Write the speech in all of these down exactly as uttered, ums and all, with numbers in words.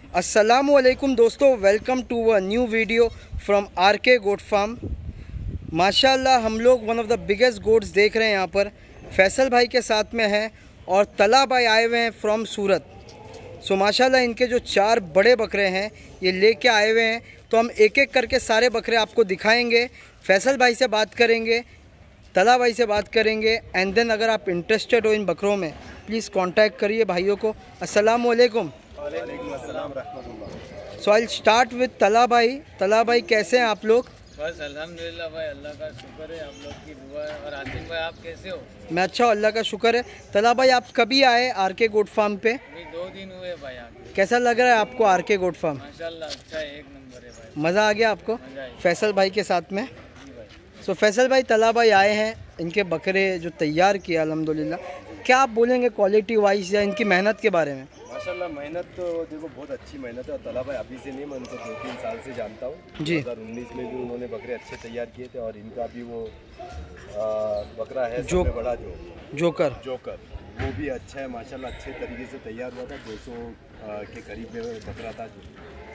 अस्सलामुअलैकुम दोस्तों, welcome to a new video from R K goat farm. माशाल्लाह हम लोग one of the biggest goats देख रहे हैं। यहाँ पर फैसल भाई के साथ में है और तला भाई आए हुए हैं फ्रॉम सूरत। सो माशाल्लाह इनके जो चार बड़े बकरे हैं ये लेके आए हुए हैं, तो हम एक एक करके सारे बकरे आपको दिखाएंगे। फैसल भाई से बात करेंगे, तला भाई से बात करेंगे एंड देन अगर आप इंटरेस्टेड हो इन बकरों में प्लीज़ कांटेक्ट करिए भाइयों को। अस्सलामुअलैकुम। सो आई स्टार्ट विद तला भाई। तला भाई कैसे हैं आप लोग? बस अल्हम्दुलिल्लाह भाई, अल्लाह का शुक्र है, आप लोग की दुआ है। और आसिम भाई आप कैसे हो? मैं अच्छा हूँ, अल्लाह का शुक्र है। तला भाई आप कभी आए आर के गोट फार्म पे? अभी दो दिन हुए भाई आके। कैसा लग रहा है आपको आर के गोट फार्म? माशाल्लाह अच्छा है, एक नंबर है भाई। मज़ा आ गया आपको मजा आई। फैसल भाई के साथ में? जी भाई। सो फैसल भाई तला भाई आए हैं, इनके बकरे जो तैयार किया अल्हम्दुलिल्लाह, क्या आप बोलेंगे क्वालिटी वाइज या इनकी मेहनत के बारे में? माशाल्लाह मेहनत तो देखो बहुत अच्छी मेहनत है। और तला भाई अभी से नहीं, मैं उनको दो तीन साल से जानता हूँ। जी। दो हज़ार उन्नीस में भी उन्होंने बकरे अच्छे तैयार किए थे और इनका भी वो आ, बकरा है जो सबसे बड़ा जो जोकर जोकर वो भी अच्छा है माशाल्लाह, अच्छे तरीके से तैयार हुआ था। दो सौ के करीब में बकरा था जो,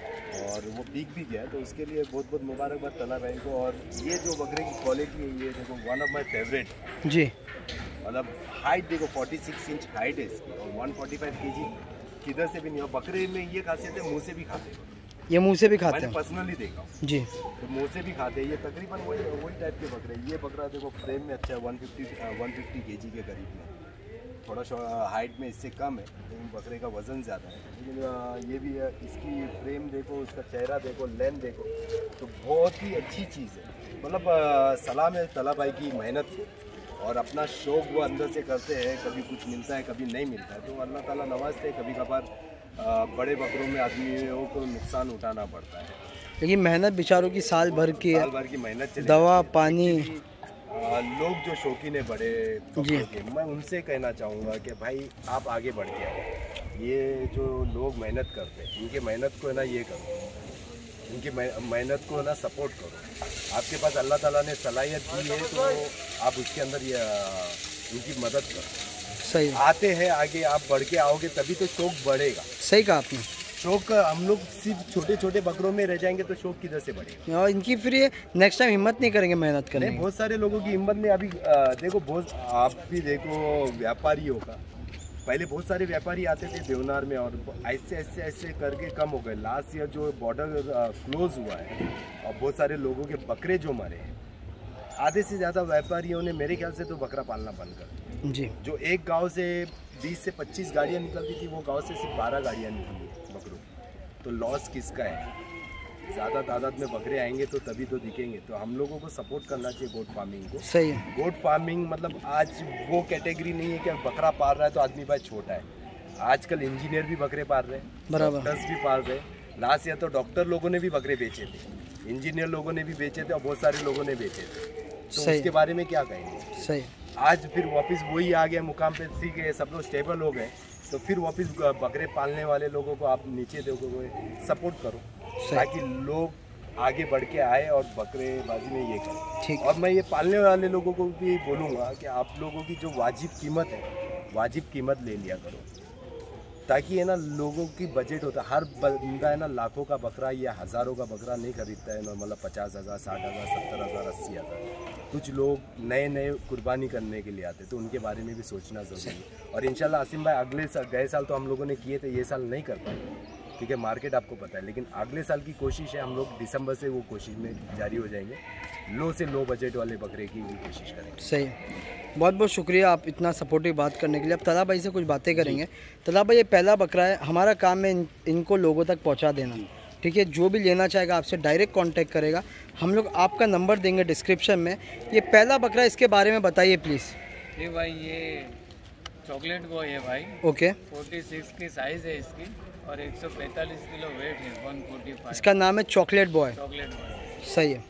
और वो बिक भी गया, तो उसके लिए बहुत बहुत मुबारकबाद तला भाई को। और ये जो बकरे की क्वालिटी है ये देखो वन ऑफ माई फेवरेट। जी। मतलब हाइट देखो छियालीस इंच हाइट है इसकी और एक सौ पैंतालीस केजी किधर से भी नहीं। और बकरे में ये खासियत है मुंह से भी खाते हैं, ये मुंह से भी खाते मैंने हैं? पर्सनली देखा हूँ। जी। तो मुंह से भी खाते हैं। ये तकरीबन वही वही टाइप के बकरे। ये बकरा देखो फ्रेम में अच्छा है, एक सौ पचास एक सौ पचास केजी के करीब में। थोड़ा सा हाइट में इससे कम है लेकिन बकरे का वज़न ज़्यादा है। लेकिन ये भी है, इसकी फ्रेम देखो, उसका चेहरा देखो, लेंथ देखो, तो बहुत ही अच्छी चीज़ है। मतलब सलाम है तला भाई की मेहनत को, और अपना शौक वो अंदर से करते हैं। कभी कुछ मिलता है कभी नहीं मिलता है, तो अल्लाह ताला नवाजते हैं। कभी कभार बड़े बकरों में आदमियों को नुकसान उठाना पड़ता है, लेकिन मेहनत बेचारों की साल भर की है, साल भर की मेहनत चली दवा जाती है। पानी। आ, लोग जो शौकीन है बड़े बकरों के, मैं उनसे कहना चाहूँगा कि भाई आप आगे बढ़ के आओ। ये जो लोग मेहनत करते हैं इनके मेहनत को है ना ये करो, इनकी मेहनत को ना सपोर्ट करो। आपके पास अल्लाह ताला ने सलाहियत दी है तो आप उसके अंदर ये इनकी मदद करो। सही आते हैं आगे, आप बढ़ के आओगे तभी तो शौक बढ़ेगा। सही कहा आपने। शौक हम लोग सिर्फ छोटे छोटे बकरों में रह जाएंगे तो शौक किधर से बढ़ेगा? और इनकी फिर ये नेक्स्ट टाइम हिम्मत नहीं करेंगे मेहनत करने की। बहुत सारे लोगों की हिम्मत ने अभी आ, देखो बहुत, आप भी देखो व्यापारियों का, पहले बहुत सारे व्यापारी आते थे देवनार में और ऐसे ऐसे ऐसे करके कम हो गए। लास्ट ईयर जो बॉर्डर क्लोज हुआ है और बहुत सारे लोगों के बकरे जो मरे हैं, आधे से ज़्यादा व्यापारियों ने मेरे ख्याल से तो बकरा पालना बंद कर दिया। जी। जो एक गांव से बीस से पच्चीस गाड़ियाँ निकलती थी वो गांव से सिर्फ बारह गाड़ियाँ निकली बकरों। तो लॉस किसका है? ज़्यादा तादाद में बकरे आएंगे तो तभी तो दिखेंगे। तो हम लोगों को सपोर्ट करना चाहिए गोट फार्मिंग को। सही है। गोट फार्मिंग मतलब आज वो कैटेगरी नहीं है कि बकरा पाल रहा है तो आदमी भाई छोटा है। आजकल इंजीनियर भी बकरे पाल रहे हैं, बराबर, डॉक्टर्स भी पाल रहे हैं। लास्ट ईयर तो डॉक्टर लोगों ने भी बकरे बेचे थे, इंजीनियर लोगों ने भी बेचे थे और बहुत सारे लोगों ने बेचे थे। तो उसके बारे में क्या कहेंगे? सही। आज फिर वापस वही आ गया मुकाम पे, सीख गए, सब लोग स्टेबल हो गए, तो फिर वापस बकरे पालने वाले लोगों को आप नीचे देखोगे, सपोर्ट करो ताकि लोग आगे बढ़ के आए और बकरेबाजी में ये करें। और मैं ये पालने वाले लोगों को भी बोलूँगा कि आप लोगों की जो वाजिब कीमत है, वाजिब कीमत ले लिया करो, ताकि है ना लोगों की बजट होता है। हर बंदा है ना लाखों का बकरा या हज़ारों का बकरा नहीं खरीदता है, मतलब पचास हज़ार साठ हज़ार सत्तर हज़ार अस्सी हज़ार। कुछ लोग नए नए कुर्बानी करने के लिए आते, तो उनके बारे में भी सोचना ज़रूरी है। और इंशाल्लाह आसिम भाई अगले साल, गए साल तो हम लोगों ने किए थे, ये साल नहीं कर पाए क्योंकि मार्केट आपको पता है, लेकिन अगले साल की कोशिश है, हम लोग दिसंबर से वो कोशिश में जारी हो जाएंगे। लो से लो बजट वाले बकरे की भी कोशिश करेंगे। सही। बहुत बहुत शुक्रिया आप इतना सपोर्टिव बात करने के लिए। अब तला भाई से कुछ बातें करेंगे। तला भाई ये पहला बकरा है, हमारा काम है इन, इनको लोगों तक पहुंचा देना, ठीक है? जो भी लेना चाहेगा आपसे डायरेक्ट कांटेक्ट करेगा, हम लोग आपका नंबर देंगे डिस्क्रिप्शन में। ये पहला बकरा, इसके बारे में बताइए प्लीज़। ये भाई ये चॉकलेट बॉय है भाई। ओके। छियालीस की साइज़ है इसकी और एक सौ पैंतालीस किलो वेट है। एक सौ पैंतालीस। इसका नाम है चॉकलेट बॉय। चॉकलेट बॉय सही है।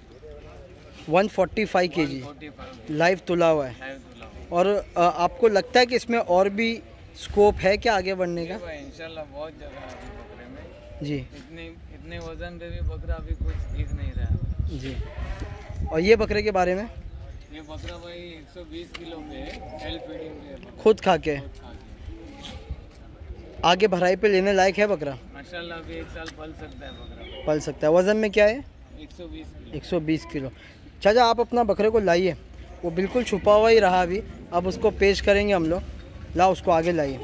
एक सौ पैंतालीस केजी लाइव तुला हुआ है। और आ, आपको लगता है कि इसमें और भी स्कोप है क्या आगे बढ़ने का? इंशाल्लाह बहुत जगह है अभी बकरे में। जी। इतने इतने वजन पे भी बकरा अभी कुछ दिख नहीं रहा। जी। और ये बकरे के बारे में? ये बकरा भाई एक सौ बीस किलो पे है, सेल्फ फीडिंग पे है, खुद खा के। आगे भराई पे लेने लायक है बकरा? हाँ माशाल्लाह अभी एक साल पल सकता है बकरा। पल सकता है। वज़न में क्या है? एक सौ बीस किलो। एक सौ बीस किलो। चाचा आप अपना बकरे को लाइए, वो बिल्कुल छुपा हुआ ही रहा अभी, अब उसको पेश करेंगे हम लोग। ला उसको आगे लाइए,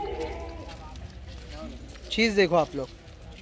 चीज़ देखो आप लोग।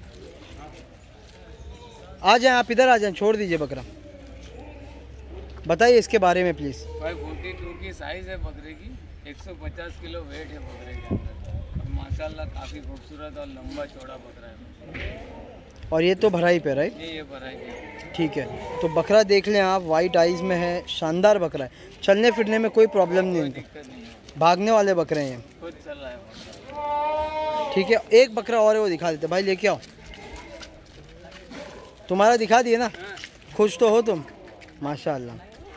आ जाएं आप, इधर आ जाएं, छोड़ दीजिए बकरा। बताइए इसके बारे में प्लीज़। भाई बयालीस की साइज़ है बकरे की, एक सौ पचास किलो वेट है बकरे के अंदर। माशाल्लाह काफ़ी खूबसूरत और लंबा चौड़ा बकरा है। और ये तो भराई पे राइट? ये ये भराई पे। ठीक है, तो बकरा देख लें आप, वाइट आइज़ में है, शानदार बकरा है। चलने फिरने में कोई प्रॉब्लम नहीं है, दिक्कत नहीं है, भागने वाले बकरे हैं। खुद चल रहा है बकरा। ठीक है, एक बकरा और है, वो दिखा देते भाई, लेके आओ। तुम्हारा दिखा दिए ना, खुश तो हो तुम? माशाल्लाह।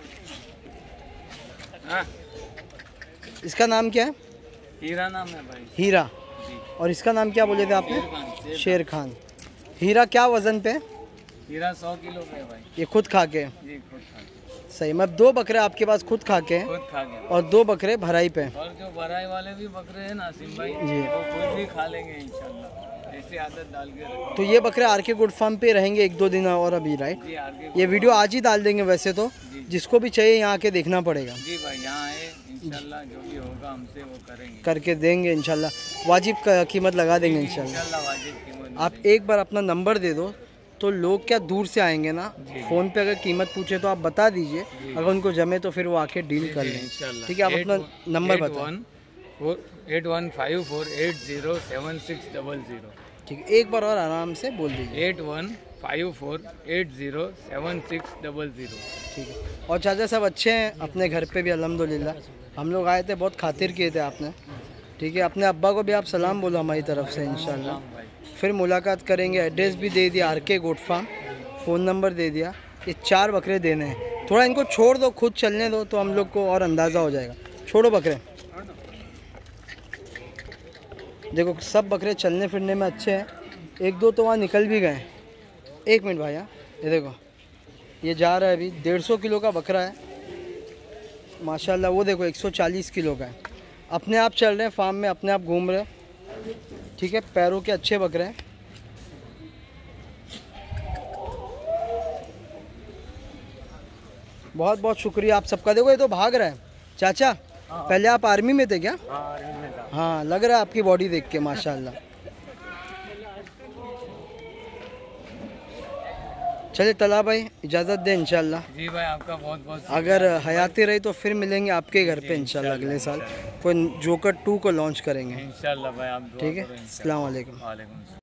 हाँ। इसका नाम क्या है? हीरा नाम है भाई। हीरा। जी। और इसका नाम क्या बोले थे आपने? शेर खान, शेर शेर खान। हीरा क्या वज़न पे है? हीरा सौ किलो पे है भाई। ये खुद खा के? जी खुद खा के। सही, मतलब दो बकरे आपके पास खुद खा के हैं खुद खा के। और दो बकरे भराई पे हैं। और जो भराई वाले भी बकरे हैं नासिम भाई, जी। वो खुद भी खा लेंगे इंशाल्लाह, ऐसी आदत डाल के रखो। तो ये बकरे आर के गुड फार्म पे रहेंगे एक दो दिन और अभी राइट? जी आगे। ये वीडियो आज ही डाल देंगे वैसे तो, जी। जिसको भी चाहिए यहाँ आके देखना पड़ेगा। जी भाई यहाँ आए इंशाल्लाह, जो भी होगा हमसे वो करेंगे, करके देंगे इंशाल्लाह, वाजिब का कीमत लगा देंगे इंशाल्लाह। इंशाल्लाह वाजिब कीमत। आप एक बार अपना नंबर दे दो, तो लोग क्या दूर से आएंगे ना, फ़ोन पे अगर कीमत पूछे तो आप बता दीजिए, अगर उनको जमे तो फिर वो आके डील कर लें इंशाल्लाह। ठीक है, आप अपना नंबर बताओ। Eight one five four eight zero seven six double zero. ठीक है, एक बार और आराम से बोल दीजिए। Eight one five four eight zero seven six double zero. ठीक है। और चाचा सब अच्छे हैं अपने घर पे भी अल्हम्दुलिल्लाह? हम लोग आए थे, बहुत खातिर किए थे आपने। ठीक है, अपने अब्बा को भी आप सलाम बोलो हमारी तरफ से इंशाल्लाह। फिर मुलाकात करेंगे। एड्रेस भी दे दिया, R K goat farm, phone number दे दिया। ये चार बकरे देने हैं, थोड़ा इनको छोड़ दो, खुद चलने दो तो हम लोग को और अंदाज़ा हो जाएगा। छोड़ो बकरे। देखो सब बकरे चलने फिरने में अच्छे हैं, एक दो तो वहाँ निकल भी गए। एक मिनट भैया, ये देखो ये जा रहा है अभी, डेढ़ सौ किलो का बकरा है माशाल्लाह। वो देखो एक सौ चालीस किलो का है। अपने आप चल रहे हैं फार्म में, अपने आप घूम रहे हैं। ठीक है, पैरों के अच्छे बकरे हैं। बहुत बहुत शुक्रिया आप सबका। देखो ये तो भाग रहा है चाचा। पहले आप आर्मी में थे क्या? हाँ, लग रहा है आपकी बॉडी देख के माशाल्लाह। चलिए तला भाई, इजाज़त दें इंशाल्लाह। जी भाई आपका बहुत बहुत अगर हयाती रही तो फिर मिलेंगे आपके घर पे इंशाल्लाह। अगले साल कोई जोकर टू को लॉन्च करेंगे इंशाल्लाह भाई, आप दुआ ठीक है। करो इंशाल्लाह। अस्सलाम वालेकुम। वालेकुम।